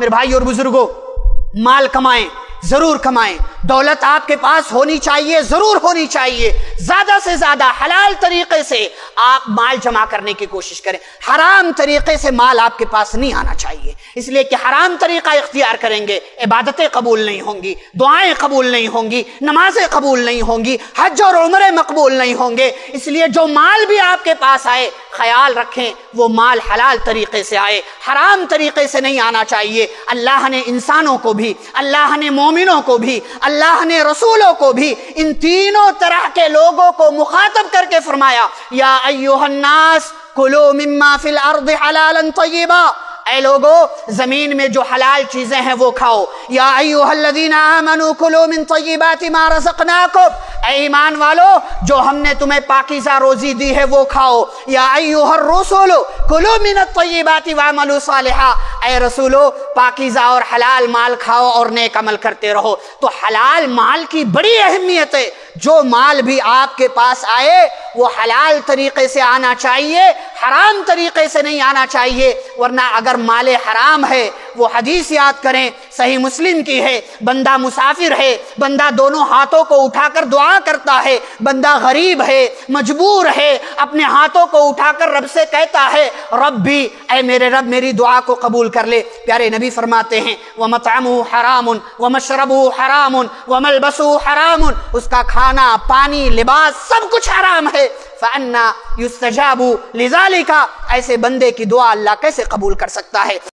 میرے بھائی اور بزرگوں، مال کمائیں، ضرور کمائیں، دولت آپ کے پاس ہونی چاہیے، ضرور ہونی چاہیے، زیادہ سے زیادہ حلال طریقے سے آپ مال جمع کرنے کی کوشش کریں، حرام طریقے سے مال آپ کے پاس نہیں آنا چاہیے، اس لیے کہ حرام طریقہ اختیار کریں گے عبادتیں قبول نہیں ہوں گی، دعائیں قبول نہیں ہوں گی، نمازیں قبول نہیں ہوں گی، حج اور عمرے مقبول نہیں ہوں گے، اس لیے جو مال بھی آپ کے پاس آئے خیال رکھیں وہ مال حلال طریقے سے آئے، حرام طریقے سے نہیں آنا چاہیے۔ اللہ نے انسانوں کو بھی، اللہ نے مومنوں کو بھی، اللہ نے رسولوں کو بھی، ان تینوں طرح کے لوگوں کو مخاطب کر کے فرمایا یا ایھا الناس کلوا مما فی الارض حلالا طیبا، اے لوگو زمین میں جو حلال چیزیں ہیں وہ کھاؤ، یا ایھا الذین آمنوا کلوا من طیبات ما رزقناکم، اے ایمان والو جو ہم نے تمہیں پاکیزہ روزی دی ہے وہ کھاؤ، یا ایھا الرسل کلوا من الطیبات واعملوا صالحا، اے رسولو پاکیزہ اور حلال مال کھاؤ اور نیک عمل کرتے رہو۔ تو حلال مال کی بڑی اہمیت ہے، جو مال بھی آپ کے پاس آئے وہ حلال طریقے سے آنا چاہیے، حرام طریقے سے نہیں آنا چاہیے، ورنہ اگر مال حرام ہے، وہ حدیث یاد کریں صحیح مسلم کی ہے، بندہ مسافر ہے، بندہ دونوں ہاتھوں کو اٹھا کر دعا کرتا ہے، بندہ غریب ہے، مجبور ہے، اپنے ہاتھوں کو اٹھا کر رب سے کہتا ہے ربی، اے میرے رب میری دعا کو قبول کر لے۔ پیارے نبی فرماتے ہیں وَمَطْعَمُهُ حَرَامٌ وَمَشْرَبُهُ حَرَامٌ وَمَلْبَسُهُ حَرَامٌ، اس کا کھانا، پانی، لباس سب کچھ حرام ہے، فَأَنَّا يُسْتَجَابُ لِذَلِكَ، ایسے بندے کی دعا اللہ کیسے قبول کر سکتا ہے؟